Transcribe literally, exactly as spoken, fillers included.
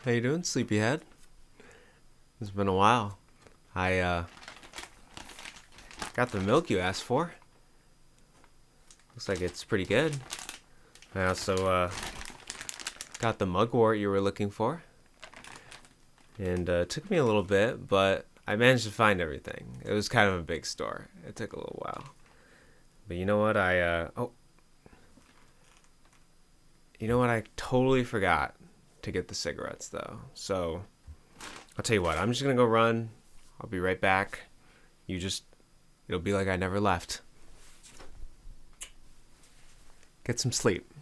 How you doing, sleepyhead? It's been a while. I uh, got the milk you asked for. Looks like it's pretty good. I also uh, got the mugwort you were looking for. And uh, it took me a little bit, but I managed to find everything. It was kind of a big store. It took a little while. But you know what? I, uh, oh. You know what? I totally forgot to get the cigarettes, though. So, I'll tell you what. I'm just going to go run. I'll be right back. You just, it'll be like I never left. Get some sleep.